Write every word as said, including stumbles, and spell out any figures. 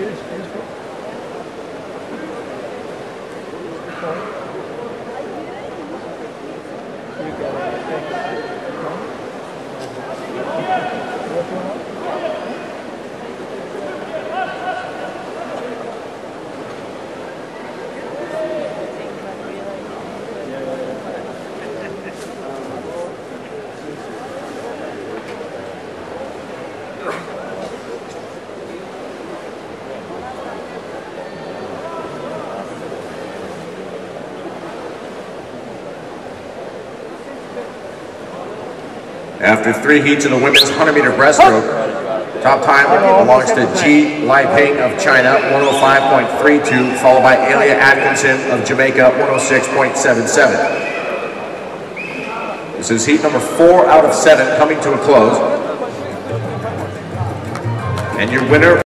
After three heats in the women's one hundred meter breaststroke, top time belongs to Ji Lieping of China, one oh five point three two, followed by Alia Atkinson of Jamaica, one oh six point seven seven. This is heat number four out of seven coming to a close. And your winner